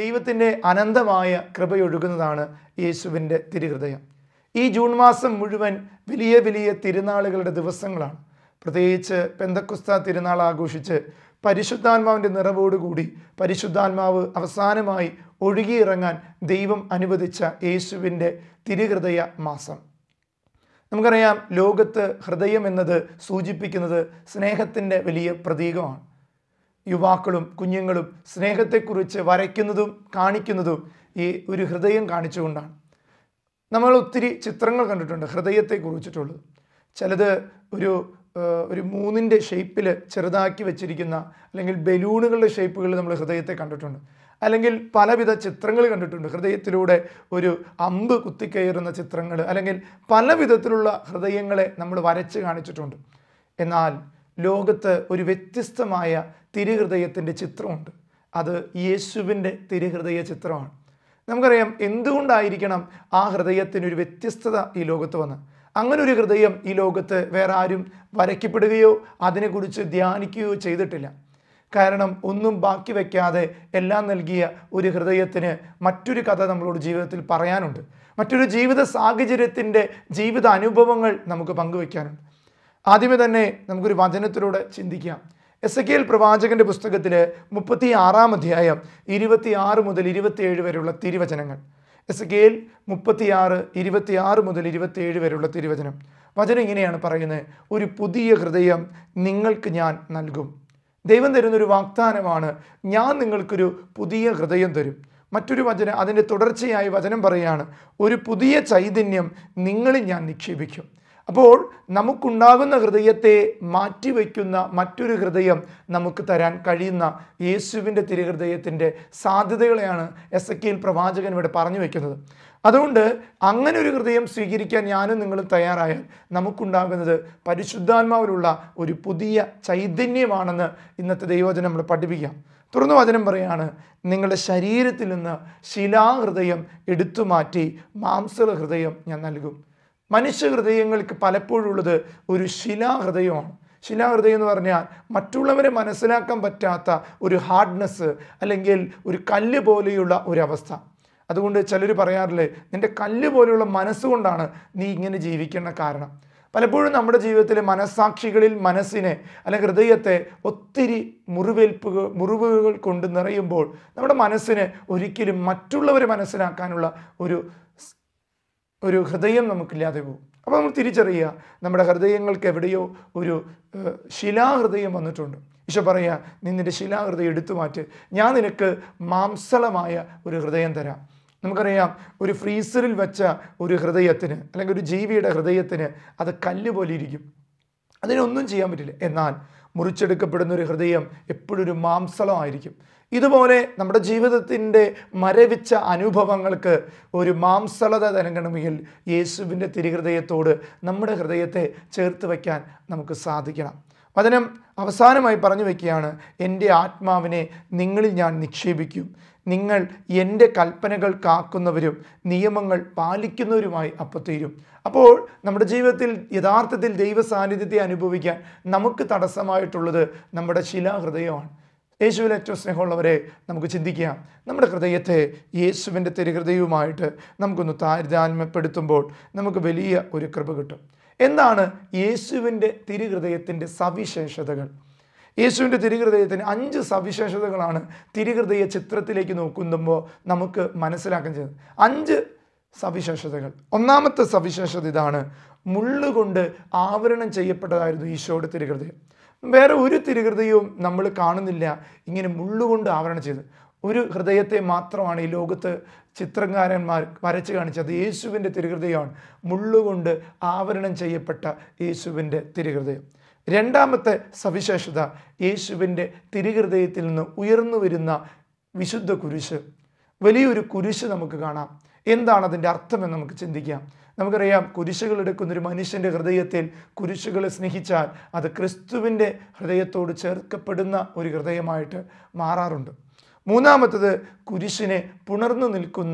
ദൈവത്തിൻ്റെ അനന്തമായ കൃപയൊഴുകുന്നതാണ് യേശുവിൻ്റെ തിരുഹൃദയം. ഈ ജൂൺ മാസം മുഴുവൻ വലിയ വലിയ തിരുനാളുകളുടെ ദിവസങ്ങളാണ്. പ്രത്യേകിച്ച് പെന്തക്കുസ്ത തിരുനാൾ ആഘോഷിച്ച് പരിശുദ്ധാത്മാവിൻ്റെ നിറവോടുകൂടി പരിശുദ്ധാത്മാവ് അവസാനമായി ഒഴുകിയിറങ്ങാൻ ദൈവം അനുവദിച്ച യേശുവിൻ്റെ തിരുഹൃദയ മാസം. നമുക്കറിയാം, ലോകത്ത് ഹൃദയം എന്നത് സൂചിപ്പിക്കുന്നത് സ്നേഹത്തിൻ്റെ വലിയ പ്രതീകമാണ്. യുവാക്കളും കുഞ്ഞുങ്ങളും സ്നേഹത്തെക്കുറിച്ച് വരയ്ക്കുന്നതും കാണിക്കുന്നതും ഈ ഒരു ഹൃദയം കാണിച്ചുകൊണ്ടാണ്. നമ്മൾ ഒത്തിരി ചിത്രങ്ങൾ കണ്ടിട്ടുണ്ട് ഹൃദയത്തെക്കുറിച്ചിട്ടുള്ളത്. ചിലത് ഒരു മൂന്നിൻ്റെ ഷേപ്പിൽ ചെറുതാക്കി വെച്ചിരിക്കുന്ന, അല്ലെങ്കിൽ ബലൂണുകളുടെ ഷേപ്പുകളിൽ നമ്മൾ ഹൃദയത്തെ കണ്ടിട്ടുണ്ട്. അല്ലെങ്കിൽ പലവിധ ചിത്രങ്ങൾ കണ്ടിട്ടുണ്ട്. ഹൃദയത്തിലൂടെ ഒരു അമ്പ് കുത്തിക്കയറുന്ന ചിത്രങ്ങൾ, അല്ലെങ്കിൽ പല വിധത്തിലുള്ള ഹൃദയങ്ങളെ നമ്മൾ വരച്ച് കാണിച്ചിട്ടുണ്ട്. എന്നാൽ ലോകത്ത് ഒരു വ്യത്യസ്തമായ തിരുഹൃദയത്തിൻ്റെ ചിത്രമുണ്ട്. അത് യേശുവിൻ്റെ തിരുഹൃദയ ചിത്രമാണ്. നമുക്കറിയാം, എന്തുകൊണ്ടായിരിക്കണം ആ ഹൃദയത്തിനൊരു വ്യത്യസ്തത ഈ ലോകത്ത് വന്ന്. അങ്ങനെ ഒരു ഹൃദയം ഈ ലോകത്ത് വേറെ ആരും വരയ്ക്കപ്പെടുകയോ അതിനെക്കുറിച്ച് ധ്യാനിക്കുകയോ ചെയ്തിട്ടില്ല. കാരണം ഒന്നും ബാക്കി വയ്ക്കാതെ എല്ലാം നൽകിയ ഒരു ഹൃദയത്തിന് മറ്റൊരു കഥ നമ്മളോട് ജീവിതത്തിൽ പറയാനുണ്ട്. മറ്റൊരു ജീവിത സാഹചര്യത്തിൻ്റെ ജീവിത അനുഭവങ്ങൾ നമുക്ക് പങ്കുവയ്ക്കാനുണ്ട്. ആദ്യമേ തന്നെ നമുക്കൊരു വചനത്തിലൂടെ ചിന്തിക്കാം. എസെക്കിയേൽ പ്രവാചകന്റെ പുസ്തകത്തിൽ 36-ാം അധ്യായം 26 മുതൽ 27 വരെയുള്ള തിരുവചനങ്ങൾ. എസെക്കിയേൽ 36, 26 മുതൽ 27 വരെയുള്ള തിരുവചനം. വചനം ഇങ്ങനെയാണ് പറയുന്നത്: ഒരു പുതിയ ഹൃദയം നിങ്ങൾക്ക് ഞാൻ നൽകും. ദൈവം തരുന്നൊരു വാഗ്ദാനമാണ്, ഞാൻ നിങ്ങൾക്കൊരു പുതിയ ഹൃദയം തരും. മറ്റൊരു വചനം, അതിൻ്റെ തുടർച്ചയായി വചനം പറയുകയാണ്, ഒരു പുതിയ ചൈതന്യം നിങ്ങളിൽ ഞാൻ നിക്ഷേപിക്കും. അപ്പോൾ നമുക്കുണ്ടാകുന്ന ഹൃദയത്തെ മാറ്റിവെക്കുന്ന മറ്റൊരു ഹൃദയം നമുക്ക് തരാൻ കഴിയുന്ന യേശുവിൻ്റെ തിരുഹൃദയത്തിൻ്റെ സാധ്യതകളെയാണ് എസെക്കിയേൽ പ്രവാചകൻ ഇവിടെ പറഞ്ഞു വയ്ക്കുന്നത്. അതുകൊണ്ട് അങ്ങനെ ഒരു ഹൃദയം സ്വീകരിക്കാൻ ഞാനും നിങ്ങളും തയ്യാറായാൽ നമുക്കുണ്ടാകുന്നത് പരിശുദ്ധാത്മാവിലുള്ള ഒരു പുതിയ ചൈതന്യമാണെന്ന് ഇന്നത്തെ ദൈവവചനം നമ്മൾ പഠിപ്പിക്കാം. തുറന്നു വചനം പറയാണ്, നിങ്ങളുടെ ശരീരത്തിൽ നിന്ന് ശിലാഹൃദയം എടുത്തു മാറ്റി മാംസള ഹൃദയം ഞാൻ നൽകും. മനുഷ്യ ഹൃദയങ്ങൾക്ക് പലപ്പോഴുള്ളത് ഒരു ശിലാഹൃദയമാണ്. ശിലാഹൃദയം എന്ന് പറഞ്ഞാൽ മറ്റുള്ളവരെ മനസ്സിലാക്കാൻ പറ്റാത്ത ഒരു ഹാർഡ്നെസ്, അല്ലെങ്കിൽ ഒരു കല്ല് പോലെയുള്ള ഒരവസ്ഥ. അതുകൊണ്ട് ചിലർ പറയാറില്ലേ, നിൻ്റെ കല്ല് പോലെയുള്ള മനസ്സുകൊണ്ടാണ് നീ ഇങ്ങനെ ജീവിക്കേണ്ട കാരണം. പലപ്പോഴും നമ്മുടെ ജീവിതത്തിലെ മനസ്സാക്ഷികളിൽ മനസ്സിനെ, അല്ലെങ്കിൽ ഹൃദയത്തെ ഒത്തിരി മുറിവുകൾ കൊണ്ട് നിറയുമ്പോൾ നമ്മുടെ മനസ്സിന് ഒരിക്കലും മറ്റുള്ളവരെ മനസ്സിലാക്കാനുള്ള ഒരു ഹൃദയം നമുക്കില്ലാതെ പോകും. അപ്പോൾ നമ്മൾ തിരിച്ചറിയുക, നമ്മുടെ ഹൃദയങ്ങൾക്ക് എവിടെയോ ഒരു ശിലാഹൃദയം വന്നിട്ടുണ്ട്. ഈശോ പറയുക, നീ നിൻ്റെ ശിലാഹൃദയം എടുത്തു മാറ്റ്, ഞാൻ നിനക്ക് മാംസളമായ ഒരു ഹൃദയം തരാം. നമുക്കറിയാം, ഒരു ഫ്രീസറിൽ വെച്ച ഒരു ഹൃദയത്തിന്, അല്ലെങ്കിൽ ഒരു ജീവിയുടെ ഹൃദയത്തിന് അത് കല്ല് പോലെ ഇരിക്കും, അതിനൊന്നും ചെയ്യാൻ പറ്റില്ല. എന്നാൽ മുറിച്ചെടുക്കപ്പെടുന്ന ഒരു ഹൃദയം എപ്പോഴും ഒരു മാംസളമായിരിക്കും. ഇതുപോലെ നമ്മുടെ ജീവിതത്തിൻ്റെ മരവിച്ച അനുഭവങ്ങൾക്ക് ഒരു മാംസളത നൽകണമെങ്കിൽ യേശുവിൻ്റെ തിരുഹൃദയത്തോട് നമ്മുടെ ഹൃദയത്തെ ചേർത്ത് വയ്ക്കാൻ നമുക്ക് സാധിക്കണം. വചനം അവസാനമായി പറഞ്ഞു വയ്ക്കുകയാണ്, എൻ്റെ ആത്മാവിനെ നിങ്ങളിൽ ഞാൻ നിക്ഷേപിക്കും, നിങ്ങൾ എൻ്റെ കൽപ്പനകൾ കാക്കുന്നവരും നിയമങ്ങൾ പാലിക്കുന്നവരുമായി അപ്പോൾ തീരും. അപ്പോൾ നമ്മുടെ ജീവിതത്തിൽ യഥാർത്ഥത്തിൽ ദൈവ സാന്നിധ്യത്തെ അനുഭവിക്കാൻ നമുക്ക് തടസ്സമായിട്ടുള്ളത് നമ്മുടെ ശിലാഹൃദയമാണ്. യേശുവിൽ ഏറ്റവും സ്നേഹമുള്ളവരെ, നമുക്ക് ചിന്തിക്കാം, നമ്മുടെ ഹൃദയത്തെ യേശുവിൻ്റെ തിരുഹൃദയവുമായിട്ട് നമുക്കൊന്ന് താരതമ്യപ്പെടുത്തുമ്പോൾ നമുക്ക് വലിയ ഒരു കൃപ കിട്ടും. എന്താണ് യേശുവിൻ്റെ തിരുഹൃദയത്തിൻ്റെ സവിശേഷതകൾ? യേശുവിൻ്റെ തിരുഹൃദയത്തിന് 5 സവിശേഷതകളാണ് തിരുഹൃദയ ചിത്രത്തിലേക്ക് നോക്കുമ്പോൾ നമുക്ക് മനസ്സിലാക്കാൻ ചെയ്യുന്നത്. 5 സവിശേഷതകൾ. ഒന്നാമത്തെ സവിശേഷത ഇതാണ്: മുള്ളുകൊണ്ട് ആവരണം ചെയ്യപ്പെട്ടതായിരുന്നു ഈശോയുടെ തിരുഹൃദയം. വേറെ ഒരു തിരുഹൃദയവും നമ്മൾ കാണുന്നില്ല ഇങ്ങനെ മുള്ളുകൊണ്ട് ആവരണം ചെയ്ത്. ഒരു ഹൃദയത്തെ മാത്രമാണ് ഈ ലോകത്ത് ചിത്രകാരന്മാർ വരച്ച് കാണിച്ചത്. യേശുവിൻ്റെ തിരുഹൃദയമാണ്, മുള്ളുകൊണ്ട് ആവരണം ചെയ്യപ്പെട്ട യേശുവിൻ്റെ തിരുഹൃദയം. രണ്ടാമത്തെ സവിശേഷത, യേശുവിൻ്റെ തിരുഹൃദയത്തിൽ നിന്ന് ഉയർന്നു വരുന്ന വിശുദ്ധ കുരിശ്. വലിയൊരു കുരിശ് നമുക്ക് കാണാം. എന്താണ് അതിൻ്റെ അർത്ഥമെന്ന് നമുക്ക് ചിന്തിക്കാം. നമുക്കറിയാം, കുരിശുകൾ എടുക്കുന്നൊരു മനുഷ്യൻ്റെ ഹൃദയത്തിൽ കുരിശുകളെ സ്നേഹിച്ചാൽ അത് ക്രിസ്തുവിൻ്റെ ഹൃദയത്തോട് ചേർക്കപ്പെടുന്ന ഒരു ഹൃദയമായിട്ട് മാറാറുണ്ട്. മൂന്നാമത്തത്, കുരിശിനെ പുണർന്നു നിൽക്കുന്ന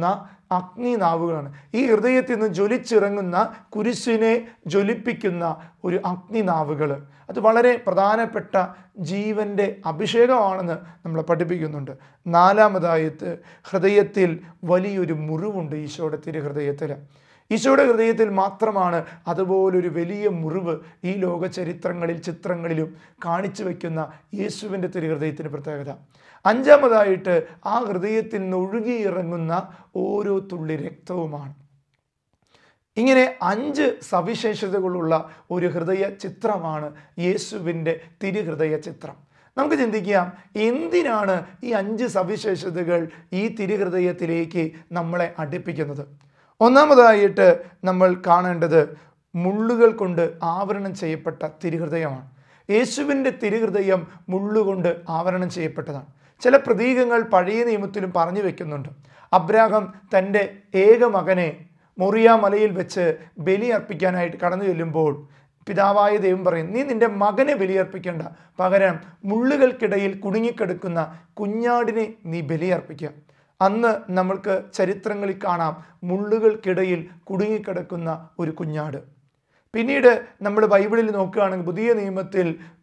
അഗ്നി നാവുകളാണ്. ഈ ഹൃദയത്തിൽ നിന്ന് ജ്വലിച്ചിറങ്ങുന്ന, കുരിശിനെ ജ്വലിപ്പിക്കുന്ന ഒരു അഗ്നി നാവുകൾ. അത് വളരെ പ്രധാനപ്പെട്ട ജീവൻ്റെ അഭിഷേകമാണെന്ന് നമ്മളെ പഠിപ്പിക്കുന്നുണ്ട്. നാലാമതായിട്ട്, ഹൃദയത്തിൽ വലിയൊരു മുറിവുണ്ട് ഈശോയുടെ തിരുഹൃദയത്തിൽ. ഈശോയുടെ ഹൃദയത്തിൽ മാത്രമാണ് അതുപോലൊരു വലിയ മുറിവ് ഈ ലോക ചരിത്രങ്ങളിൽ, ചിത്രങ്ങളിലും കാണിച്ചു വയ്ക്കുന്ന യേശുവിൻ്റെ തിരുഹൃദയത്തിന് പ്രത്യേകത. അഞ്ചാമതായിട്ട്, ആ ഹൃദയത്തിൽ നിന്ന് ഒഴുകിയിറങ്ങുന്ന ഓരോ തുള്ളി രക്തവുമാണ്. ഇങ്ങനെ 5 സവിശേഷതകളുള്ള ഒരു ഹൃദയ ചിത്രമാണ് യേശുവിൻ്റെ തിരുഹൃദയ ചിത്രം. നമുക്ക് ചിന്തിക്കാം, എന്തിനാണ് ഈ 5 സവിശേഷതകൾ ഈ തിരുഹൃദയത്തിലേക്ക് നമ്മളെ അടുപ്പിക്കുന്നത്? ഒന്നാമതായിട്ട് നമ്മൾ കാണേണ്ടത് മുള്ളുകൾ കൊണ്ട് ആവരണം ചെയ്യപ്പെട്ട തിരുഹൃദയമാണ്. യേശുവിൻ്റെ തിരുഹൃദയം മുള്ളുകൊണ്ട് ആവരണം ചെയ്യപ്പെട്ടതാണ്. ചില പ്രതീകങ്ങൾ പഴയ നിയമത്തിലും പറഞ്ഞു വെക്കുന്നുണ്ട്. അബ്രാഹാം തൻ്റെ ഏക മകനെ മൊറിയ മലയിൽ വെച്ച് ബലിയർപ്പിക്കാനായിട്ട് കടന്നു ചെല്ലുമ്പോൾ പിതാവായ ദൈവം പറയും, നീ നിൻ്റെ മകനെ ബലിയർപ്പിക്കേണ്ട, പകരം മുള്ളുകൾക്കിടയിൽ കുടുങ്ങിക്കിടക്കുന്ന കുഞ്ഞാടിനെ നീ ബലിയർപ്പിക്കുക. അന്ന് നമ്മൾക്ക് ചരിത്രങ്ങളിൽ കാണാം മുള്ളുകൾക്കിടയിൽ കുടുങ്ങിക്കിടക്കുന്ന ഒരു കുഞ്ഞാട്. പിന്നീട് നമ്മൾ ബൈബിളിൽ നോക്കുകയാണെങ്കിൽ പുതിയ നിയമത്തിൽ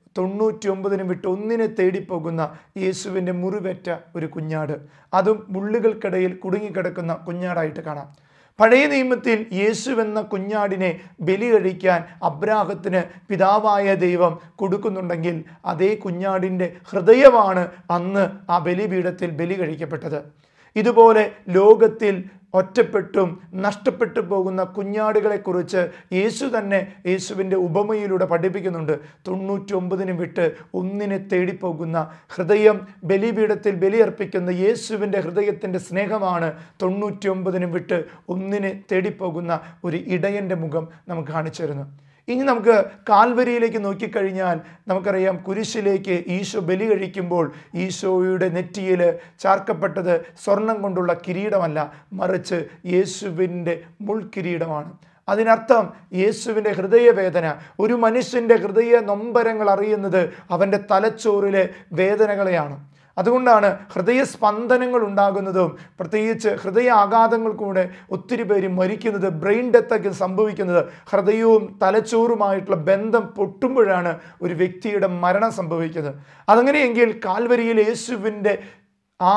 99 വിട്ട് 1 തേടിപ്പോകുന്ന യേശുവിൻ്റെ മുറിവേറ്റ ഒരു കുഞ്ഞാട്, അതും മുള്ളുകൾക്കിടയിൽ കുടുങ്ങിക്കിടക്കുന്ന കുഞ്ഞാടായിട്ട് കാണാം. പഴയ നിയമത്തിൽ യേശുവെന്ന കുഞ്ഞാടിനെ ബലി കഴിക്കാൻ അബ്രാഹത്തിന് പിതാവായ ദൈവം കൊടുക്കുന്നുണ്ടെങ്കിൽ അതേ കുഞ്ഞാടിൻ്റെ ഹൃദയമാണ് അന്ന് ആ ബലിപീഠത്തിൽ ബലി കഴിക്കപ്പെട്ടത്. ഇതുപോലെ ലോകത്തിൽ ഒറ്റപ്പെട്ടും നഷ്ടപ്പെട്ടു പോകുന്ന കുഞ്ഞാടുകളെക്കുറിച്ച് യേശു തന്നെ യേശുവിൻ്റെ ഉപമയിലൂടെ പഠിപ്പിക്കുന്നുണ്ട്. 99 വിട്ട് 1 തേടിപ്പോകുന്ന ഹൃദയം, ബലിപീഠത്തിൽ ബലിയർപ്പിക്കുന്ന യേശുവിൻ്റെ ഹൃദയത്തിൻ്റെ സ്നേഹമാണ് 99 വിട്ട് 1 തേടിപ്പോകുന്ന ഒരു ഇടയൻ്റെ മുഖം നമുക്ക് കാണിച്ചു തരുന്നു. ഇനി നമുക്ക് കാൽവരിയിലേക്ക് നോക്കിക്കഴിഞ്ഞാൽ നമുക്കറിയാം, കുരിശിലേക്ക് ഈശോ ബലി കഴിക്കുമ്പോൾ ഈശോയുടെ നെറ്റിയിൽ ചാർക്കപ്പെട്ടത് സ്വർണം കൊണ്ടുള്ള കിരീടമല്ല, മറിച്ച് യേശുവിൻ്റെ മുൾക്കിരീടമാണ്. അതിനർത്ഥം യേശുവിൻ്റെ ഹൃദയവേദന, ഒരു മനുഷ്യൻ്റെ ഹൃദയ നൊമ്പരങ്ങൾ അറിയുന്നത് അവൻ്റെ തലച്ചോറിലെ വേദനകളെയാണ്. അതുകൊണ്ടാണ് ഹൃദയസ്പന്ദനങ്ങൾ ഉണ്ടാകുന്നതും പ്രത്യേകിച്ച് ഹൃദയ ആഘാതങ്ങൾ കൂടെ ഒത്തിരി പേര് മരിക്കുന്നത്, ബ്രെയിൻ ഡെത്തൊക്കെ സംഭവിക്കുന്നത്. ഹൃദയവും തലച്ചോറുമായിട്ടുള്ള ബന്ധം പൊട്ടുമ്പോഴാണ് ഒരു വ്യക്തിയുടെ മരണം സംഭവിക്കുന്നത്. അതങ്ങനെയെങ്കിൽ കാൽവരിയിൽ യേശുവിൻ്റെ ആ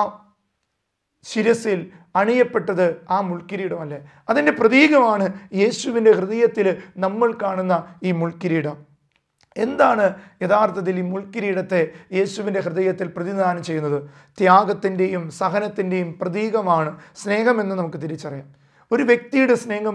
ശിരസിൽ അണിയപ്പെട്ടത് ആ മുൾക്കിരീടമല്ലേ? അതിൻ്റെ പ്രതീകമാണ് യേശുവിൻ്റെ ഹൃദയത്തിൽ നമ്മൾ കാണുന്ന ഈ മുൾക്കിരീടം. എന്താണ് യഥാർത്ഥത്തിൽ ഈ മുൾക്കിരീടത്തെ യേശുവിൻ്റെ ഹൃദയത്തിൽ പ്രതിനിധാനം ചെയ്യുന്നത്? ത്യാഗത്തിൻ്റെയും സഹനത്തിൻ്റെയും പ്രതീകമാണ് സ്നേഹമെന്ന് നമുക്ക് തിരിച്ചറിയാം. ഒരു വ്യക്തിയുടെ സ്നേഹം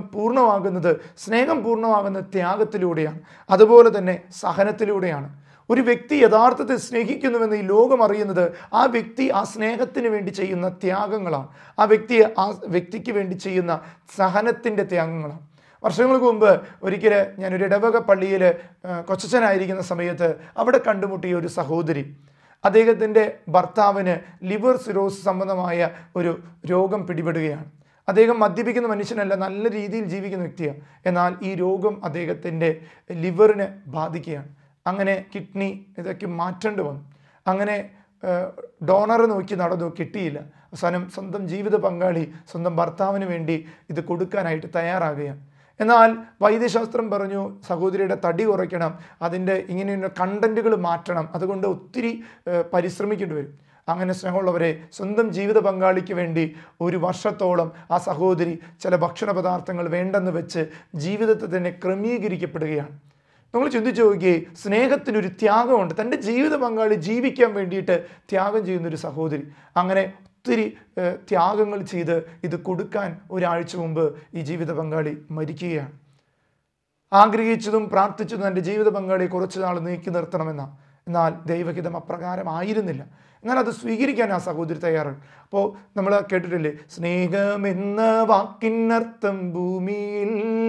പൂർണ്ണമാകുന്നത് ത്യാഗത്തിലൂടെയാണ്, അതുപോലെ തന്നെ സഹനത്തിലൂടെയാണ്. ഒരു വ്യക്തി യഥാർത്ഥത്തിൽ സ്നേഹിക്കുന്നുവെന്ന് ഈ ലോകം അറിയുന്നത് ആ വ്യക്തി ആ സ്നേഹത്തിന് വേണ്ടി ചെയ്യുന്ന ത്യാഗങ്ങളാണ്, ആ വ്യക്തിക്ക് വേണ്ടി ചെയ്യുന്ന സഹനത്തിൻ്റെ ത്യാഗങ്ങളാണ്. വർഷങ്ങൾക്ക് മുമ്പ് ഒരിക്കൽ ഞാനൊരു ഇടവക പള്ളിയിൽ കൊച്ചച്ഛനായിരിക്കുന്ന സമയത്ത് അവിടെ കണ്ടുമുട്ടിയ ഒരു സഹോദരി, അദ്ദേഹത്തിൻ്റെ ഭർത്താവിന് ലിവർ സിറോസ് സംബന്ധമായ ഒരു രോഗം പിടിപെടുകയാണ്. അദ്ദേഹം മദ്യപിക്കുന്ന മനുഷ്യനല്ല, നല്ല രീതിയിൽ ജീവിക്കുന്ന വ്യക്തിയാണ്. എന്നാൽ ഈ രോഗം അദ്ദേഹത്തിൻ്റെ ലിവറിനെ ബാധിക്കുകയാണ്. അങ്ങനെ കിഡ്നി ഇതൊക്കെ മാറ്റേണ്ടി വന്നു. അങ്ങനെ ഡോണറെ നോക്കി നടന്നു, കിട്ടിയില്ല. അവസാനം സ്വന്തം ജീവിത പങ്കാളി സ്വന്തം ഭർത്താവിന് വേണ്ടി ഇത് കൊടുക്കാനായിട്ട് തയ്യാറാകുകയാണ്. എന്നാൽ വൈദ്യശാസ്ത്രം പറഞ്ഞു സഹോദരിയുടെ തടി കുറയ്ക്കണം, അതിൻ്റെ ഇങ്ങനെയുള്ള കണ്ടൻറ്റുകൾ മാറ്റണം, അതുകൊണ്ട് ഒത്തിരി പരിശ്രമിക്കേണ്ടി വരും. അങ്ങനെ സ്നേഹമുള്ളവരെ, സ്വന്തം ജീവിത പങ്കാളിക്ക് വേണ്ടി 1 വർഷത്തോളം ആ സഹോദരി ചില ഭക്ഷണ പദാർത്ഥങ്ങൾ വേണ്ടെന്ന് വെച്ച് ജീവിതത്തെ തന്നെ ക്രമീകരിക്കപ്പെടുകയാണ്. നമ്മൾ ചിന്തിച്ചു നോക്കിയേ, സ്നേഹത്തിനൊരു ത്യാഗമുണ്ട്. തൻ്റെ ജീവിത പങ്കാളി ജീവിക്കാൻ വേണ്ടിയിട്ട് ത്യാഗം ചെയ്യുന്നൊരു സഹോദരി. അങ്ങനെ ഒത്തിരി ത്യാഗങ്ങൾ ചെയ്ത് ഇത് കൊടുക്കാൻ ഒരാഴ്ച മുമ്പ് ഈ ജീവിത പങ്കാളി മരിക്കുകയാണ്. ആഗ്രഹിച്ചതും പ്രാർത്ഥിച്ചതും എൻ്റെ ജീവിത പങ്കാളിയെ കുറച്ച് നാൾ നീക്കി നിർത്തണമെന്ന, എന്നാൽ ദൈവഹിതം അപ്രകാരം ആയിരുന്നില്ല. എന്നാൽ അത് സ്വീകരിക്കാൻ ആ സഹോദരി തയ്യാറാണ്. അപ്പോൾ നമ്മൾ കേട്ടിട്ടില്ലേ, സ്നേഹമെന്ന വാക്കിനർത്ഥം ഭൂമിയിൽ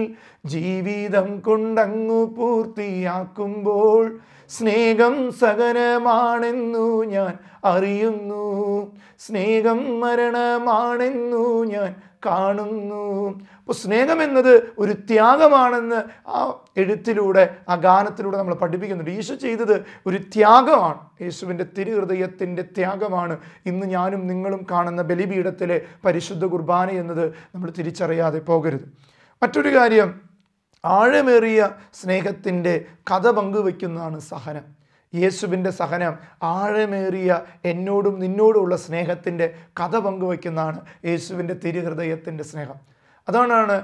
ജീവിതം കൊണ്ടങ്ങു പൂർത്തിയാക്കുമ്പോൾ സ്നേഹം സഹനമാണെന്നു ഞാൻ അറിയുന്നു, സ്നേഹം മരണമാണെന്നു ഞാൻ കാണുന്നു. അപ്പോൾ സ്നേഹം എന്നത് ഒരു ത്യാഗമാണെന്ന് ആ എഴുത്തിലൂടെ, ആ ഗാനത്തിലൂടെ നമ്മൾ പഠിപ്പിക്കുന്നുണ്ട്. ഈശോ ചെയ്തത് ഒരു ത്യാഗമാണ്. യേശുവിൻ്റെ തിരുഹൃദയത്തിൻ്റെ ത്യാഗമാണ് ഇന്ന് ഞാനും നിങ്ങളും കാണുന്ന ബലിപീഠത്തിലെ പരിശുദ്ധ കുർബാന എന്നത് നമ്മൾ തിരിച്ചറിയാതെ പോകരുത്. മറ്റൊരു കാര്യം, ആഴമേറിയ സ്നേഹത്തിൻ്റെ കഥ പങ്കുവയ്ക്കുന്നതാണ് സഹനം. യേശുവിൻ്റെ സഹനം ആഴമേറിയ എന്നോടും നിന്നോടുമുള്ള സ്നേഹത്തിൻ്റെ കഥ പങ്കുവയ്ക്കുന്നതാണ് യേശുവിൻ്റെ തിരുഹൃദയത്തിൻ്റെ സ്നേഹം. അതുകൊണ്ടാണ്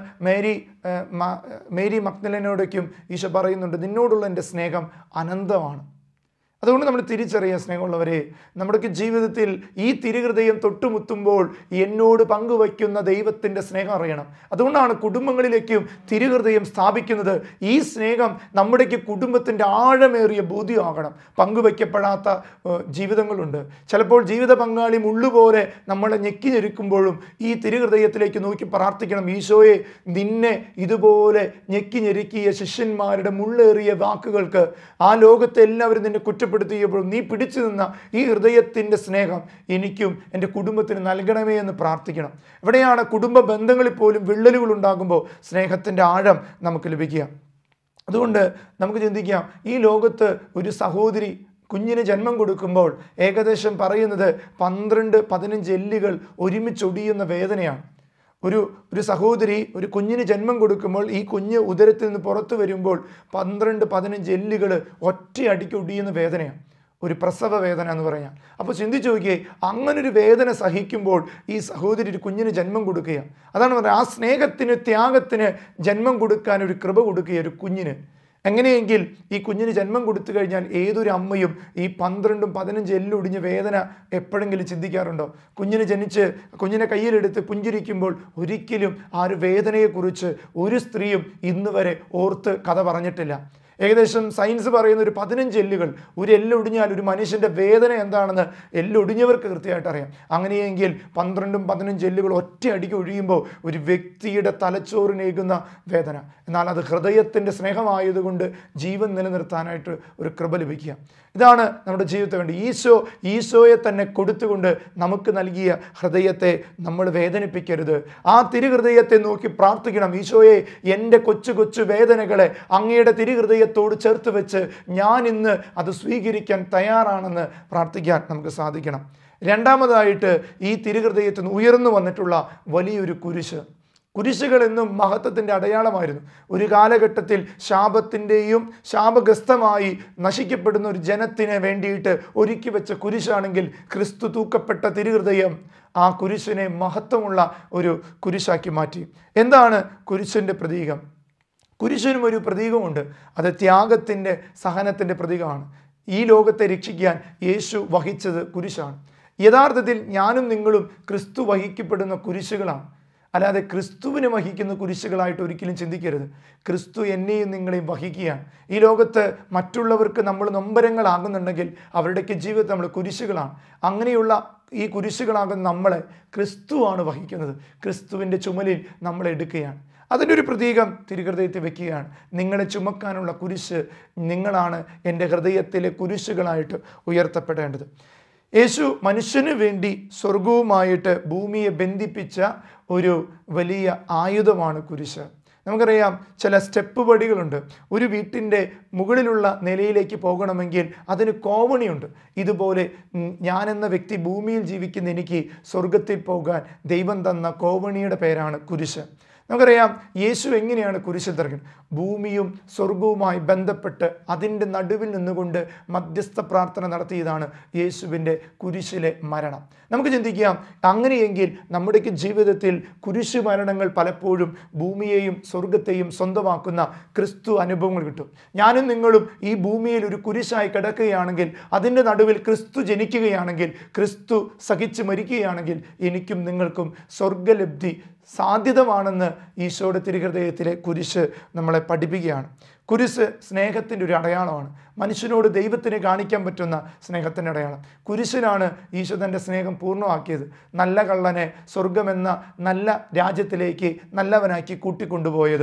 മേരി മഗ്ദലേനയോടൊക്കെയും ഈശോ പറയുന്നുണ്ട്, നിന്നോടുള്ള എൻ്റെ സ്നേഹം അനന്തമാണ്. അതുകൊണ്ട് നമ്മൾ തിരിച്ചറിയാൻ, സ്നേഹമുള്ളവരെ, നമ്മുടെയൊക്കെ ജീവിതത്തിൽ ഈ തിരുഹൃദയം തൊട്ടുമുത്തുമ്പോൾ എന്നോട് പങ്കുവയ്ക്കുന്ന ദൈവത്തിൻ്റെ സ്നേഹം അറിയണം. അതുകൊണ്ടാണ് കുടുംബങ്ങളിലേക്കും തിരുഹൃദയം സ്ഥാപിക്കുന്നത്. ഈ സ്നേഹം നമ്മുടെയൊക്കെ കുടുംബത്തിൻ്റെ ആഴമേറിയ ബോധ്യമാകണം. പങ്കുവയ്ക്കപ്പെടാത്ത ജീവിതങ്ങളുണ്ട്. ചിലപ്പോൾ ജീവിത പങ്കാളി മുള്ളുപോലെ നമ്മളെ ഞെക്കി ഞെരുക്കുമ്പോഴും ഈ തിരുഹൃദയത്തിലേക്ക് നോക്കി പ്രാർത്ഥിക്കണം, ഈശോയെ, നിന്നെ ഇതുപോലെ ഞെക്കി ഞെരുക്കിയ ശിഷ്യന്മാരുടെ മുള്ളേറിയ വാക്കുകൾക്ക് ആ ലോകത്തെ എല്ലാവരും നിന്നെ കുറ്റപ്പെടുത്തിയപ്പോഴും നീ പിടിച്ചു നിന്ന ഈ ഹൃദയത്തിൻ്റെ സ്നേഹം എനിക്കും എൻ്റെ കുടുംബത്തിന് നൽകണമേ എന്ന് പ്രാർത്ഥിക്കണം. എവിടെയാണ് കുടുംബ ബന്ധങ്ങളിൽ പോലും വിള്ളലുകൾ ഉണ്ടാകുമ്പോൾ സ്നേഹത്തിൻ്റെ ആഴം നമുക്ക് ലഭിക്കുക. അതുകൊണ്ട് നമുക്ക് ചിന്തിക്കാം, ഈ ലോകത്ത് ഒരു സഹോദരി കുഞ്ഞിന് ജന്മം കൊടുക്കുമ്പോൾ ഏകദേശം പറയുന്നത് 12-15 എല്ലുകൾ ഒരുമിച്ചൊടിയുന്ന വേദനയാണ്. ഒരു സഹോദരി ഒരു കുഞ്ഞിന് ജന്മം കൊടുക്കുമ്പോൾ ഈ കുഞ്ഞ് ഉദരത്തിൽ നിന്ന് പുറത്തു വരുമ്പോൾ 12-15 എല്ലുകൾ ഒറ്റയടിക്ക് ഒടിയുന്ന വേദനയാണ്, ഒരു പ്രസവ വേദന എന്ന് പറയാം. അപ്പോൾ ചിന്തിച്ചു നോക്കിയേ, അങ്ങനൊരു വേദന സഹിക്കുമ്പോൾ ഈ സഹോദരി ഒരു കുഞ്ഞിന് ജന്മം കൊടുക്കുക. അതാണ് പറയുക, ആ സ്നേഹത്തിന്, ത്യാഗത്തിന് ജന്മം കൊടുക്കാൻ ഒരു കൃപ കൊടുക്കുക ഒരു കുഞ്ഞിന്. എങ്ങനെയെങ്കിൽ ഈ കുഞ്ഞിന് ജന്മം കൊടുത്തു കഴിഞ്ഞാൽ ഏതൊരു അമ്മയും ഈ 12-15 എല്ലൊടിഞ്ഞ വേദന എപ്പോഴെങ്കിലും ചിന്തിക്കാറുണ്ടോ? കുഞ്ഞിനെ കയ്യിലെടുത്ത് പുഞ്ചിരിക്കുമ്പോൾ ഒരിക്കലും ആ ഒരു വേദനയെക്കുറിച്ച് ഒരു സ്ത്രീയും ഇന്ന് വരെ ഓർത്ത് കഥ പറഞ്ഞിട്ടില്ല. ഏകദേശം സയൻസ് പറയുന്ന ഒരു 15 എല്ലുകൾ, ഒരു എല്ലൊടിഞ്ഞാൽ ഒരു മനുഷ്യൻ്റെ വേദന എന്താണെന്ന് എല്ലൊടിഞ്ഞവർക്ക് കൃത്യമായിട്ട് അറിയാം. അങ്ങനെയെങ്കിൽ 12-15 എല്ലുകൾ ഒറ്റയടിക്ക് ഒഴിയുമ്പോൾ ഒരു വ്യക്തിയുടെ തലച്ചോറിനേകുന്ന വേദന. എന്നാൽ അത് ഹൃദയത്തിൻ്റെ സ്നേഹമായതുകൊണ്ട് ജീവൻ നിലനിർത്താനായിട്ട് ഒരു കൃപ ലഭിക്കുക. ഇതാണ് നമ്മുടെ ജീവിതത്തെ വേണ്ടി ഈശോയെ തന്നെ കൊടുത്തുകൊണ്ട് നമുക്ക് നൽകിയ ഹൃദയത്തെ നമ്മൾ വേദനിപ്പിക്കരുത്. ആ തിരുഹൃദയത്തെ നോക്കി പ്രാർത്ഥിക്കണം, ഈശോയെ, എൻ്റെ കൊച്ചു കൊച്ചു വേദനകളെ അങ്ങയുടെ തിരുഹൃദയത്തോട് ചേർത്ത് വെച്ച് ഞാൻ ഇന്ന് അത് സ്വീകരിക്കാൻ തയ്യാറാണെന്ന് പ്രാർത്ഥിക്കാൻ നമുക്ക് സാധിക്കണം. രണ്ടാമതായിട്ട്, ഈ തിരുഹൃദയത്തിൽ നിന്ന് ഉയർന്നു വന്നിട്ടുള്ള വലിയൊരു കുരിശുകൾ എന്നും മഹത്വത്തിൻ്റെ അടയാളമായിരുന്നു. ഒരു കാലഘട്ടത്തിൽ ശാപത്തിൻ്റെയും ശാപഗ്രസ്തമായി നശിക്കപ്പെടുന്ന ഒരു ജനത്തിന് വേണ്ടിയിട്ട് ഒരുക്കി വെച്ച കുരിശാണെങ്കിൽ ക്രിസ്തു തൂക്കപ്പെട്ട തിരുഹൃദയം ആ കുരിശിനെ മഹത്വമുള്ള ഒരു കുരിശാക്കി മാറ്റി. എന്താണ് കുരിശിൻ്റെ പ്രതീകം? കുരിശിനും ഒരു പ്രതീകമുണ്ട്. അത് ത്യാഗത്തിൻ്റെ, സഹനത്തിൻ്റെ പ്രതീകമാണ്. ഈ ലോകത്തെ രക്ഷിക്കാൻ യേശു വഹിച്ചത് കുരിശാണ്. യഥാർത്ഥത്തിൽ ഞാനും നിങ്ങളും ക്രിസ്തു വഹിക്കപ്പെടുന്ന കുരിശുകളാണ്. അല്ലാതെ ക്രിസ്തുവിനെ വഹിക്കുന്ന കുരിശുകളായിട്ട് ഒരിക്കലും ചിന്തിക്കരുത്. ക്രിസ്തു എന്നെയും നിങ്ങളെയും വഹിക്കുകയാണ്. ഈ ലോകത്ത് മറ്റുള്ളവർക്ക് നമ്മൾ നൊമ്പരങ്ങളാകുന്നുണ്ടെങ്കിൽ അവരുടെയൊക്കെ ജീവിതത്തിൽ നമ്മൾ കുരിശുകളാണ്. അങ്ങനെയുള്ള ഈ കുരിശുകളാകുന്ന നമ്മളെ ക്രിസ്തുവാണ് വഹിക്കുന്നത്. ക്രിസ്തുവിൻ്റെ ചുമലിൽ നമ്മൾ എടുക്കുകയാണ്. അതിൻ്റെ ഒരു പ്രതീകം തിരുഹൃദയത്തിൽ വെക്കുകയാണ്. നിങ്ങളെ ചുമക്കാനുള്ള കുരിശ് നിങ്ങളാണ് എൻ്റെ ഹൃദയത്തിലെ കുരിശുകളായിട്ട് ഉയർത്തപ്പെടേണ്ടത്. യേശു മനുഷ്യന് വേണ്ടി സ്വർഗവുമായിട്ട് ഭൂമിയെ ബന്ധിപ്പിച്ച ഒരു വലിയ ആയുധമാണ് കുരിശ്. നമുക്കറിയാം, ചില സ്റ്റെപ്പ് പടികളുണ്ട്. ഒരു വീട്ടിൻ്റെ മുകളിലുള്ള നിലയിലേക്ക് പോകണമെങ്കിൽ അതിന് കോവണിയുണ്ട്. ഇതുപോലെ ഞാനെന്ന വ്യക്തി ഭൂമിയിൽ ജീവിക്കുന്ന എനിക്ക് സ്വർഗത്തിൽ പോകാൻ ദൈവം തന്ന കോവണിയുടെ പേരാണ് കുരിശ്. നമുക്കറിയാം, യേശു എങ്ങനെയാണ് കുരിശിൽ തറക്കുന്നത്? ഭൂമിയും സ്വർഗവുമായി ബന്ധപ്പെട്ട് അതിൻ്റെ നടുവിൽ നിന്നുകൊണ്ട് മധ്യസ്ഥ പ്രാർത്ഥന നടത്തിയതാണ് യേശുവിൻ്റെ കുരിശിലെ മരണം. നമുക്ക് ചിന്തിക്കാം, അങ്ങനെയെങ്കിൽ നമ്മുടെയൊക്കെ ജീവിതത്തിൽ കുരിശു മരണങ്ങൾ പലപ്പോഴും ഭൂമിയെയും സ്വർഗത്തെയും സ്വന്തമാക്കുന്ന ക്രിസ്തു അനുഭവങ്ങൾ കിട്ടും. ഞാനും നിങ്ങളും ഈ ഭൂമിയിൽ ഒരു കുരിശായി കിടക്കുകയാണെങ്കിൽ, അതിൻ്റെ നടുവിൽ ക്രിസ്തു ജനിക്കുകയാണെങ്കിൽ, ക്രിസ്തു സഹിച്ച് മരിക്കുകയാണെങ്കിൽ എനിക്കും നിങ്ങൾക്കും സ്വർഗലബ്ധി സാധ്യതമാണെന്ന് ഈശോയുടെ തിരുഹൃദയത്തിലെ കുരിശ് നമ്മളെ പഠിപ്പിക്കുകയാണ്. കുരിശ് സ്നേഹത്തിൻ്റെ ഒരു അടയാളമാണ്. മനുഷ്യനോട് ദൈവത്തിന് കാണിക്കാൻ പറ്റുന്ന സ്നേഹത്തിൻ്റെ അടയാളം. കുരിശിലാണ് ഈശോ തൻ്റെ സ്നേഹം പൂർണ്ണമാക്കിയത്. നല്ല കള്ളനെ സ്വർഗമെന്ന നല്ല രാജ്യത്തിലേക്ക് നല്ലവനാക്കി കൂട്ടിക്കൊണ്ടുപോയത്.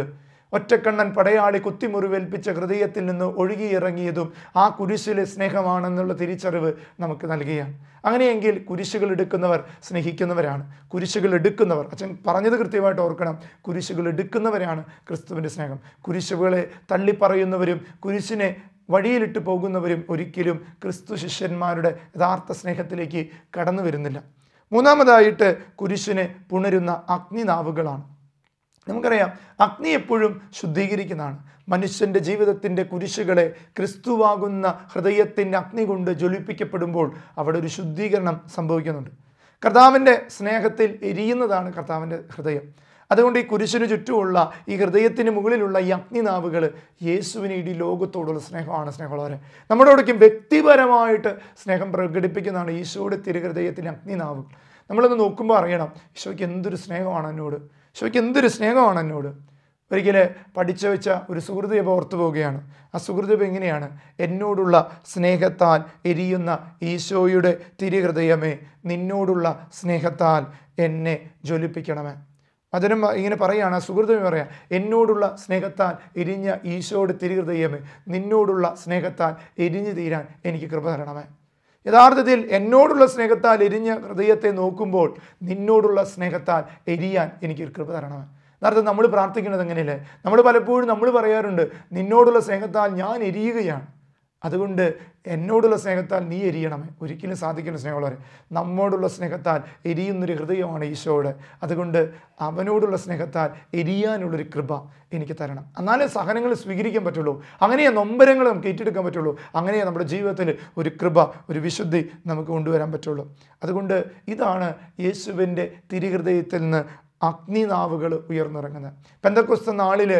ഒറ്റക്കണ്ണൻ പടയാളി കുത്തിമുറിവേൽപ്പിച്ച ഹൃദയത്തിൽ നിന്ന് ഒഴുകിയിറങ്ങിയതും ആ കുരിശിലെ സ്നേഹമാണെന്നുള്ള തിരിച്ചറിവ് നമുക്ക് നൽകുകയാണ്. അങ്ങനെയെങ്കിൽ കുരിശുകൾ എടുക്കുന്നവർ സ്നേഹിക്കുന്നവരാണ്. കുരിശുകൾ എടുക്കുന്നവർ, അച്ഛൻ പറഞ്ഞത് കൃത്യമായിട്ട് ഓർക്കണം, കുരിശുകൾ എടുക്കുന്നവരാണ് ക്രിസ്തുവിൻ്റെ സ്നേഹം. കുരിശുകളെ തള്ളിപ്പറയുന്നവരും കുരിശിനെ വഴിയിലിട്ട് പോകുന്നവരും ഒരിക്കലും ക്രിസ്തു ശിഷ്യന്മാരുടെ യഥാർത്ഥ സ്നേഹത്തിലേക്ക് കടന്നു വരുന്നില്ല. മൂന്നാമതായിട്ട് കുരിശിനെ പുണരുന്ന അഗ്നിനാവുകളാണ്. നമുക്കറിയാം, അഗ്നി എപ്പോഴും ശുദ്ധീകരിക്കുന്നതാണ്. മനുഷ്യൻ്റെ ജീവിതത്തിൻ്റെ കുരിശുകളെ ക്രിസ്തുവാകുന്ന ഹൃദയത്തിൻ്റെ അഗ്നി കൊണ്ട് ജ്വലിപ്പിക്കപ്പെടുമ്പോൾ അവിടെ ഒരു ശുദ്ധീകരണം സംഭവിക്കുന്നുണ്ട്. കർത്താവിൻ്റെ സ്നേഹത്തിൽ എരിയുന്നതാണ് കർത്താവിൻ്റെ ഹൃദയം. അതുകൊണ്ട് ഈ കുരിശിന് ചുറ്റുമുള്ള ഈ ഹൃദയത്തിന് മുകളിലുള്ള ഈ അഗ്നിനാവുകൾ യേശുവിന് ഈ ലോകത്തോടുള്ള സ്നേഹമാണ്. സ്നേഹമുള്ളവരെ, നമ്മളോടൊക്കെ വ്യക്തിപരമായിട്ട് സ്നേഹം പ്രകടിപ്പിക്കുന്നതാണ് ഈശോയുടെ തിരുഹൃദയത്തിലെ അഗ്നിനാവുകൾ. നമ്മളൊന്ന് നോക്കുമ്പോൾ അറിയണം, ഈശോയ്ക്ക് എന്തൊരു സ്നേഹമാണ് എന്നോട്, ഈശോയ്ക്ക് എന്തൊരു സ്നേഹമാണ് എന്നോട്. ഒരിക്കലെ പഠിച്ചു വെച്ച ഒരു സുഹൃത്ത് ഓർത്തു പോവുകയാണ്. ആ സുഹൃത്ത് എങ്ങനെയാണ്? എന്നോടുള്ള സ്നേഹത്താൽ എരിയുന്ന ഈശോയുടെ തിരുഹൃദയമേ, നിന്നോടുള്ള സ്നേഹത്താൽ എന്നെ ജ്വലിപ്പിക്കണമേ. അതിനും ഇങ്ങനെ പറയുകയാണ്, ആ സുഹൃത്തുമേ പറയാം, എന്നോടുള്ള സ്നേഹത്താൽ എരിഞ്ഞ ഈശോയുടെ തിരുഹൃദയമേ, നിന്നോടുള്ള സ്നേഹത്താൽ എരിഞ്ഞു തീരാൻ എനിക്ക് കൃപ തരണമേ. യഥാർത്ഥത്തിൽ എന്നോടുള്ള സ്നേഹത്താൽ എരിഞ്ഞ ഹൃദയത്തെ നോക്കുമ്പോൾ നിന്നോടുള്ള സ്നേഹത്താൽ എരിയാൻ എനിക്ക് കൃപ തരണമേ. യഥാർത്ഥം നമ്മൾ പ്രാർത്ഥിക്കുന്നത് എങ്ങനെയല്ലേ? നമ്മൾ പലപ്പോഴും നമ്മൾ പറയാറുണ്ട്, നിന്നോടുള്ള സ്നേഹത്താൽ ഞാൻ എരിയുകയാണ്, അതുകൊണ്ട് എന്നോടുള്ള സ്നേഹത്താൽ നീ എരിയണമേ. ഒരിക്കലും സാധിക്കുന്ന സ്നേഹമുള്ളവരെ, നമ്മോടുള്ള സ്നേഹത്താൽ എരിയുന്നൊരു ഹൃദയമാണ് ഈശോയുടെ. അതുകൊണ്ട് അവനോടുള്ള സ്നേഹത്താൽ എരിയാനുള്ളൊരു കൃപ എനിക്ക് തരണം. എന്നാലേ സഹനങ്ങൾ സ്വീകരിക്കാൻ പറ്റുള്ളൂ, അങ്ങനെയേ നൊമ്പരങ്ങൾ നമുക്ക് ഏറ്റെടുക്കാൻ പറ്റുള്ളൂ, അങ്ങനെയേ നമ്മുടെ ജീവിതത്തിൽ ഒരു കൃപ, ഒരു വിശുദ്ധി നമുക്ക് കൊണ്ടുവരാൻ പറ്റുള്ളൂ. അതുകൊണ്ട് ഇതാണ് യേശുവിൻ്റെ തിരുഹൃദയത്തിൽ നിന്ന് അഗ്നിനാവുകൾ ഉയർന്നിറങ്ങുന്നത്. പെന്തക്കോസ്ത് നാളിൽ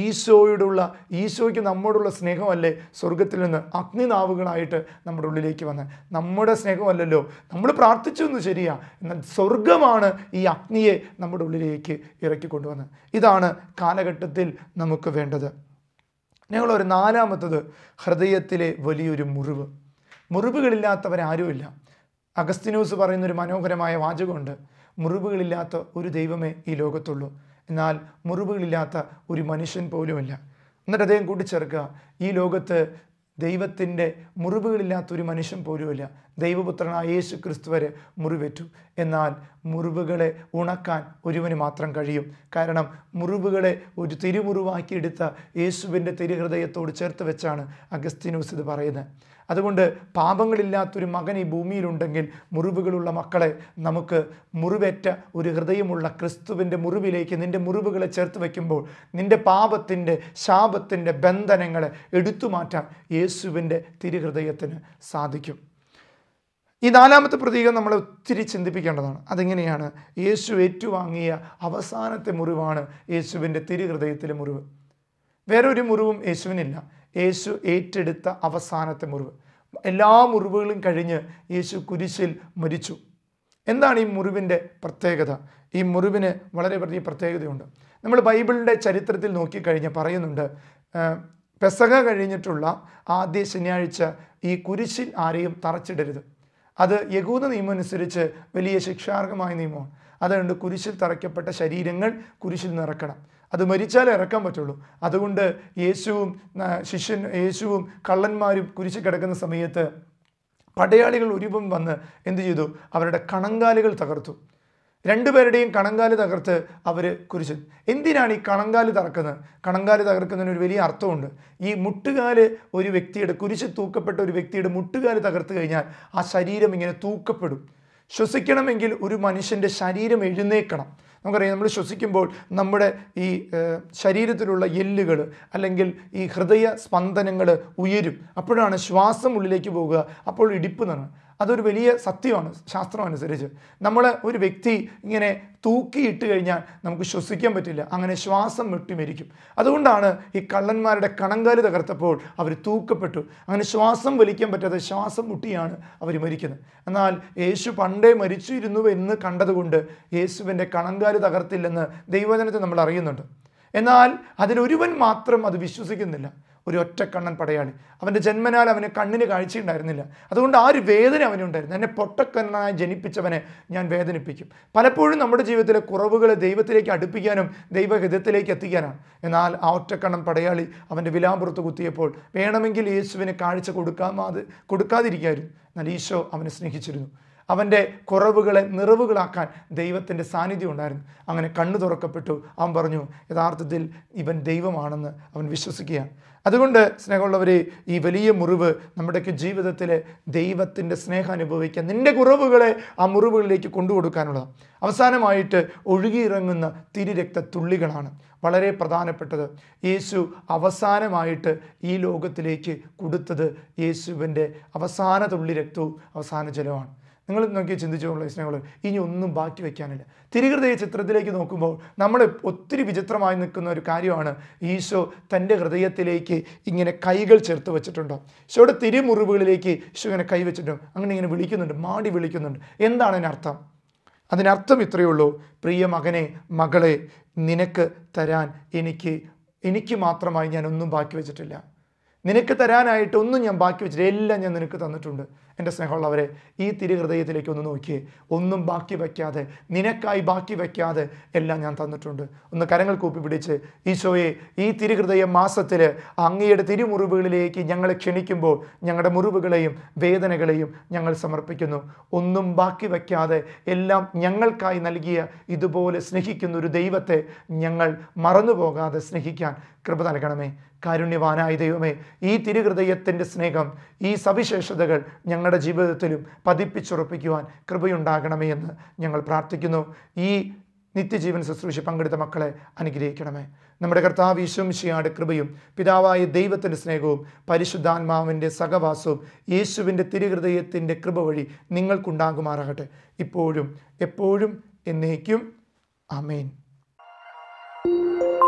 ഈശോയ്ക്ക് നമ്മോടുള്ള സ്നേഹമല്ലേ സ്വർഗത്തിൽ നിന്ന് അഗ്നിനാവുകളായിട്ട് നമ്മുടെ ഉള്ളിലേക്ക് വന്നത്. നമ്മുടെ സ്നേഹമല്ലല്ലോ, നമ്മൾ പ്രാർത്ഥിച്ചു എന്ന് ശരിയാ, എന്നാൽ സ്വർഗമാണ് ഈ അഗ്നിയെ നമ്മുടെ ഉള്ളിലേക്ക് ഇറക്കി കൊണ്ടുവന്നത്. ഇതാണ് കാലഘട്ടത്തിൽ നമുക്ക് വേണ്ടത്. ഞങ്ങളൊരു നാലാമത്തത്, ഹൃദയത്തിലെ വലിയൊരു മുറിവ്. മുറിവുകളില്ലാത്തവരാരുമില്ല. അഗസ്തീനോസ് പറയുന്നൊരു മനോഹരമായ വാചകമുണ്ട്, മുറിവുകളില്ലാത്ത ഒരു ദൈവമേ ഈ ലോകത്തുള്ളൂ, എന്നാൽ മുറിവുകളില്ലാത്ത ഒരു മനുഷ്യൻ പോലുമില്ല. എന്നിട്ട് അദ്ദേഹം കൂട്ടിച്ചേർക്കുക, ഈ ലോകത്ത് ദൈവത്തിൻ്റെ മുറിവുകളില്ലാത്തൊരു മനുഷ്യൻ പോലുമില്ല. ദൈവപുത്രനായ യേശു ക്രിസ്തു വരെ മുറിവേറ്റു, എന്നാൽ മുറിവുകളെ ഉണക്കാൻ ഒരുവന് മാത്രം കഴിയും. കാരണം മുറിവുകളെ ഒരു തിരുമുറിവാക്കിയെടുത്ത യേശുവിൻ്റെ തിരുഹൃദയത്തോട് ചേർത്ത് വെച്ചാണ് അഗസ്തീനോസ് ഇത് പറയുന്നത്. അതുകൊണ്ട് പാപങ്ങളില്ലാത്തൊരു മകൻ ഈ ഭൂമിയിലുണ്ടെങ്കിൽ മുറിവുകളുള്ള മക്കളെ നമുക്ക് മുറിവേറ്റ ഒരു ഹൃദയമുള്ള ക്രിസ്തുവിൻ്റെ മുറിവിലേക്ക് നിൻ്റെ മുറിവുകളെ ചേർത്ത് വയ്ക്കുമ്പോൾ നിൻ്റെ പാപത്തിൻ്റെ ശാപത്തിൻ്റെ ബന്ധനങ്ങളെ എടുത്തു മാറ്റാൻ യേശുവിൻ്റെ തിരുഹൃദയത്തിന് സാധിക്കും. ഈ നാലാമത്തെ പ്രതീകം നമ്മളെ ഒത്തിരി ചിന്തിപ്പിക്കേണ്ടതാണ്. അതെങ്ങനെയാണ്? യേശു ഏറ്റുവാങ്ങിയ അവസാനത്തെ മുറിവാണ് യേശുവിൻ്റെ തിരുഹൃദയത്തിലെ മുറിവ്. വേറൊരു മുറിവും യേശുവിനില്ല. യേശു ഏറ്റെടുത്ത അവസാനത്തെ മുറിവ്. എല്ലാ മുറിവുകളും കഴിഞ്ഞ് യേശു കുരിശിൽ മരിച്ചു. എന്താണ് ഈ മുറിവിൻ്റെ പ്രത്യേകത? ഈ മുറിവിന് വളരെ വലിയ പ്രത്യേകതയുണ്ട്. നമ്മൾ ബൈബിളിൻ്റെ ചരിത്രത്തിൽ നോക്കിക്കഴിഞ്ഞ് പറയുന്നുണ്ട്, പെസഹ കഴിഞ്ഞിട്ടുള്ള ആദ്യ ശനിയാഴ്ച ഈ കുരിശിൽ ആരെയും തറച്ചിടരുത്. അത് യഹൂദ നിയമം അനുസരിച്ച് വലിയ ശിക്ഷാർഹമായ നിയമമാണ്. അതുകൊണ്ട് കുരിശിൽ തറയ്ക്കപ്പെട്ട ശരീരങ്ങൾ കുരിശിൽ നിറക്കണം. അത് മരിച്ചാലേ ഇറക്കാൻ പറ്റുള്ളൂ. അതുകൊണ്ട് യേശുവും കള്ളന്മാരും കുരിശിൽ കിടക്കുന്ന സമയത്ത് പടയാളികൾ ഒരുപം വന്ന് എന്ത് ചെയ്തു? അവരുടെ കണങ്കാലുകൾ തകർത്തു. രണ്ടുപേരുടെയും കണങ്കാല് തകർത്ത് അവർ കുരിശിൽ. എന്തിനാണ് ഈ കണങ്കാല് തകർക്കുന്നത്? കണങ്കാല് തകർക്കുന്നതിന് ഒരു വലിയ അർത്ഥമുണ്ട്. ഈ മുട്ടുകാല് ഒരു വ്യക്തിയുടെ, കുരിശിൽ തൂക്കപ്പെട്ട ഒരു വ്യക്തിയുടെ മുട്ടുകാല് തകർത്ത് കഴിഞ്ഞാൽ ആ ശരീരം ഇങ്ങനെ തൂക്കപ്പെടും. ശ്വസിക്കണമെങ്കിൽ ഒരു മനുഷ്യൻ്റെ ശരീരം എഴുന്നേക്കണം. നമുക്കറിയാം, നമ്മൾ ശ്വസിക്കുമ്പോൾ നമ്മുടെ ഈ ശരീരത്തിലുള്ള എല്ലുകൾ അല്ലെങ്കിൽ ഈ ഹൃദയ സ്പന്ദനങ്ങൾ ഉയരും. അപ്പോഴാണ് ശ്വാസം ഉള്ളിലേക്ക് പോവുക, അപ്പോൾ ഇടിപ്പ് നിറഞ്ഞു. അതൊരു വലിയ സത്യമാണ്. ശാസ്ത്രം അനുസരിച്ച് ഒരു വ്യക്തി ഇങ്ങനെ തൂക്കിയിട്ട് കഴിഞ്ഞാൽ നമുക്ക് ശ്വസിക്കാൻ പറ്റില്ല, അങ്ങനെ ശ്വാസം മുട്ടിമരിക്കും. അതുകൊണ്ടാണ് ഈ കള്ളന്മാരുടെ കണങ്കാല് തകർത്തപ്പോൾ അവർ തൂക്കപ്പെട്ടു. അങ്ങനെ ശ്വാസം വലിക്കാൻ പറ്റാതെ ശ്വാസം മുട്ടിയാണ് അവർ മരിക്കുന്നത്. എന്നാൽ യേശു പണ്ടേ മരിച്ചിരുന്നു എന്ന് കണ്ടതുകൊണ്ട് യേശുവിൻ്റെ കണങ്കാല് തകർത്തില്ലെന്ന് ദൈവവചനത്തിൽ നമ്മൾ അറിയുന്നുണ്ട്. എന്നാൽ അതിലൊരുവൻ മാത്രം അത് വിശ്വസിക്കുന്നില്ല. ഒരു ഒറ്റക്കണ്ണൻ പടയാളി. അവൻ്റെ ജന്മനാൽ അവന് കണ്ണിന് കാഴ്ചയുണ്ടായിരുന്നില്ല. അതുകൊണ്ട് ആ ഒരു വേദന അവനുണ്ടായിരുന്നു. എന്നെ പൊട്ടക്കണ്ണനായി ജനിപ്പിച്ചവനെ ഞാൻ വേദനിപ്പിക്കും. പലപ്പോഴും നമ്മുടെ ജീവിതത്തിലെ കുറവുകളെ ദൈവത്തിലേക്ക് അടുപ്പിക്കാനും ദൈവഹിതത്തിലേക്ക് എത്തിക്കാനാണ്. എന്നാൽ ആ ഒറ്റക്കണ്ണൻ പടയാളി അവൻ്റെ വിലാമ്പുറത്ത് കുത്തിയപ്പോൾ വേണമെങ്കിൽ യേശുവിന് കാഴ്ച കൊടുക്കാതിരിക്കായിരുന്നു. എന്നാൽ ഈശോ അവനെ സ്നേഹിച്ചിരുന്നു. അവൻ്റെ കുറവുകളെ നിറവുകളാക്കാൻ ദൈവത്തിൻ്റെ സാന്നിധ്യം ഉണ്ടായിരുന്നു. അങ്ങനെ കണ്ണു തുറക്കപ്പെട്ടു. അവൻ പറഞ്ഞു, യഥാർത്ഥത്തിൽ ഇവൻ ദൈവമാണെന്ന് അവൻ വിശ്വസിക്കുകയാണ്. അതുകൊണ്ട് സ്നേഹമുള്ളവരെ, ഈ വലിയ മുറിവ് നമ്മുടെയൊക്കെ ജീവിതത്തിലെ ദൈവത്തിൻ്റെ സ്നേഹം അനുഭവിക്കാൻ, നിൻ്റെ കുറവുകളെ ആ മുറിവുകളിലേക്ക് കൊണ്ടുകൊടുക്കാനുള്ളതാണ്. അവസാനമായിട്ട് ഒഴുകിയിറങ്ങുന്ന തിരുരക്തത്തുള്ളികളാണ് വളരെ പ്രധാനപ്പെട്ടത്. യേശു അവസാനമായിട്ട് ഈ ലോകത്തിലേക്ക് കൊടുത്തത് യേശുവിൻ്റെ അവസാന തുള്ളി രക്തവും അവസാന ജലമാണ്. നിങ്ങൾ നോക്കി ചിന്തിച്ചുകൊള്ളുക സ്നേഹമുള്ളവർ, ഇനി ഒന്നും ബാക്കി വയ്ക്കാനില്ല. തിരുഹൃദയ ചിത്രത്തിലേക്ക് നോക്കുമ്പോൾ നമ്മൾ ഒത്തിരി വിചിത്രമായി നിൽക്കുന്ന ഒരു കാര്യമാണ്, ഈശോ തൻ്റെ ഹൃദയത്തിലേക്ക് ഇങ്ങനെ കൈകൾ ചേർത്ത് വെച്ചിട്ടുണ്ടോ. ഈശോയുടെ തിരുമുറിവുകളിലേക്ക് ഈശോ ഇങ്ങനെ കൈ വെച്ചിട്ടുണ്ടോ, അങ്ങനെ ഇങ്ങനെ വിളിക്കുന്നുണ്ട്, മാടി വിളിക്കുന്നുണ്ട്. എന്താണ് അതിനർത്ഥം? അതിനർത്ഥം ഇത്രയേ ഉള്ളൂ, പ്രിയ മകനെ, മകളെ, നിനക്ക് തരാൻ എനിക്ക് മാത്രമായി ഞാൻ ഒന്നും ബാക്കി വെച്ചിട്ടില്ല. നിനക്ക് തരാനായിട്ട് ഒന്നും ഞാൻ ബാക്കി വെച്ചിട്ട് എല്ലാം ഞാൻ നിനക്ക് തന്നിട്ടുണ്ട്. എൻ്റെ സ്നേഹമുള്ളവരെ, ഈ തിരുഹൃദയത്തിലേക്ക് ഒന്ന് നോക്കിയേ. ഒന്നും ബാക്കി വയ്ക്കാതെ, നിനക്കായി ബാക്കി വയ്ക്കാതെ എല്ലാം ഞാൻ തന്നിട്ടുണ്ട്. ഒന്ന് കരങ്ങൾ കൂപ്പി പിടിച്ച്, ഈശോയെ, ഈ തിരുഹൃദയ മാസത്തിൽ അങ്ങയുടെ തിരുമുറിവുകളിലേക്ക് ഞങ്ങളെ ക്ഷണിക്കുമ്പോൾ ഞങ്ങളുടെ മുറിവുകളെയും വേദനകളെയും ഞങ്ങൾ സമർപ്പിക്കുന്നു. ഒന്നും ബാക്കി വയ്ക്കാതെ എല്ലാം ഞങ്ങൾക്കായി നൽകിയ ഇതുപോലെ സ്നേഹിക്കുന്ന ഒരു ദൈവത്തെ ഞങ്ങൾ മറന്നു പോകാതെ സ്നേഹിക്കാൻ കൃപ നൽകണമേ. കാരുണ്യവാനായ ദൈവമേ, ഈ തിരുഹൃദയത്തിൻ്റെ സ്നേഹം, ഈ സവിശേഷതകൾ ഞങ്ങളുടെ ജീവിതത്തിലും പതിപ്പിച്ചുറപ്പിക്കുവാൻ കൃപയുണ്ടാകണമേ എന്ന് ഞങ്ങൾ പ്രാർത്ഥിക്കുന്നു. ഈ നിത്യജീവൻ ശുശ്രൂഷ പങ്കെടുത്ത മക്കളെ അനുഗ്രഹിക്കണമേ. നമ്മുടെ കർത്താവ് ഈശോ മിശിഹായുടെ കൃപയും പിതാവായ ദൈവത്തിൻ്റെ സ്നേഹവും പരിശുദ്ധാത്മാവിൻ്റെ സഹവാസവും യേശുവിൻ്റെ തിരുഹൃദയത്തിൻ്റെ കൃപ വഴി നിങ്ങൾക്കുണ്ടാകുമാറാകട്ടെ, ഇപ്പോഴും എപ്പോഴും എന്നേക്കും. ആമേൻ.